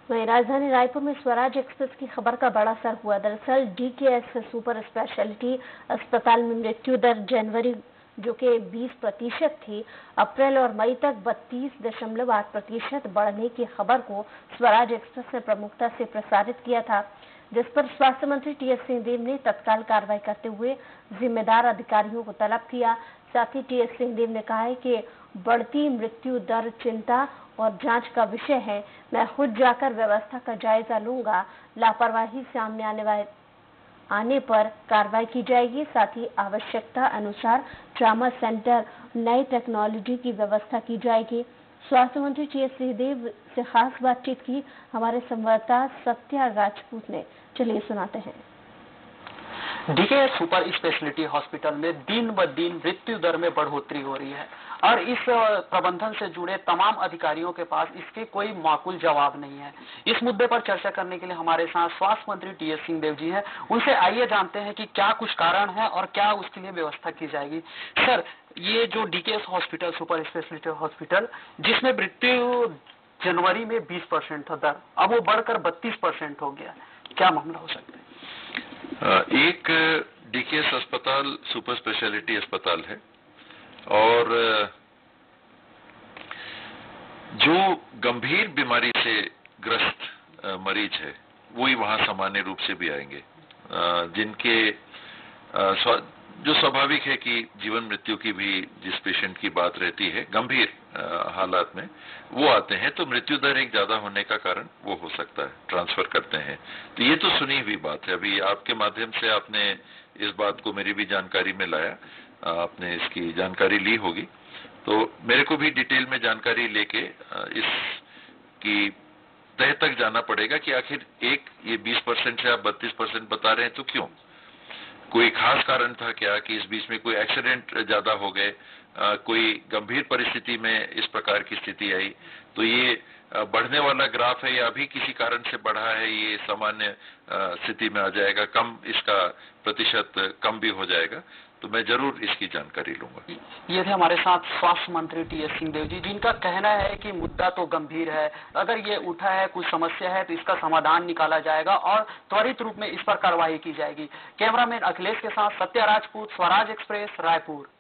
वहीं राजधानी रायपुर में स्वराज एक्सप्रेस की खबर का बड़ा असर हुआ। दरअसल डीकेएस सुपर स्पेशलिटी अस्पताल में मृत्यु दर जनवरी जो कि 20% थी, अप्रैल और मई तक 32.8% बढ़ने की खबर को स्वराज एक्सप्रेस ने प्रमुखता से प्रसारित किया था, जिस पर स्वास्थ्य मंत्री टीएस सिंहदेव ने तत्काल कार्रवाई करते हुए जिम्मेदार अधिकारियों को तलब किया। साथ ही टीएस सिंहदेव ने कहा है कि बढ़ती मृत्यु दर चिंता और जांच का विषय है। मैं खुद जाकर व्यवस्था का जायजा लूंगा। लापरवाही सामने आने पर कार्रवाई की जाएगी। साथ ही आवश्यकता अनुसार ट्रामा सेंटर नई टेक्नोलॉजी की व्यवस्था की जाएगी। स्वास्थ्य मंत्री टीएस सिंहदेव से खास बातचीत की हमारे संवाददाता सत्या राजपूत ने। चलिए सुनाते हैं। डीकेएस सुपर स्पेशलिटी हॉस्पिटल में दिन ब दिन मृत्यु दर में बढ़ोतरी हो रही है और इस प्रबंधन से जुड़े तमाम अधिकारियों के पास इसके कोई माकूल जवाब नहीं है। इस मुद्दे पर चर्चा करने के लिए हमारे साथ स्वास्थ्य मंत्री टीएस सिंहदेव जी हैं। उनसे आइए जानते हैं कि क्या कुछ कारण है और क्या उसके लिए व्यवस्था की जाएगी। सर, ये जो DKS hospital super speciality hospital जिसमें मृत्यु जनवरी में 20% था दर, अब वो बढ़कर 32% हो गया, क्या मामला हो सकता है? एक डीकेएस अस्पताल सुपर स्पेशलिटी अस्पताल है और जो गंभीर बीमारी से ग्रस्त मरीज है वही वहां सामान्य रूप से भी आएंगे, जिनके जो स्वाभाविक है कि जीवन मृत्यु की भी जिस पेशेंट की बात रहती है गंभीर हालात में वो आते हैं, तो मृत्यु दर एक ज्यादा होने का कारण वो हो सकता है, ट्रांसफर करते हैं। तो ये तो सुनी हुई बात है। अभी आपके माध्यम से आपने इस बात को मेरी भी जानकारी में लाया, आपने इसकी जानकारी ली होगी, तो मेरे को भी डिटेल में जानकारी लेके इसकी तह तक जाना पड़ेगा कि आखिर ये 20% से आप 32% बता रहे हैं, तो क्यों? कोई खास कारण था क्या कि इस बीच में कोई एक्सीडेंट ज्यादा हो गए, कोई गंभीर परिस्थिति में इस प्रकार की स्थिति आई, तो ये बढ़ने वाला ग्राफ है या अभी किसी कारण से बढ़ा है, ये सामान्य स्थिति में आ जाएगा, कम इसका प्रतिशत कम भी हो जाएगा, तो मैं जरूर इसकी जानकारी लूंगा। ये थे हमारे साथ स्वास्थ्य मंत्री टीएस सिंहदेव जी, जिनका कहना है कि मुद्दा तो गंभीर है, अगर ये उठा है, कुछ समस्या है तो इसका समाधान निकाला जाएगा और त्वरित रूप में इस पर कार्रवाई की जाएगी। कैमरामैन अखिलेश के साथ सत्या राजपूत, स्वराज एक्सप्रेस, रायपुर।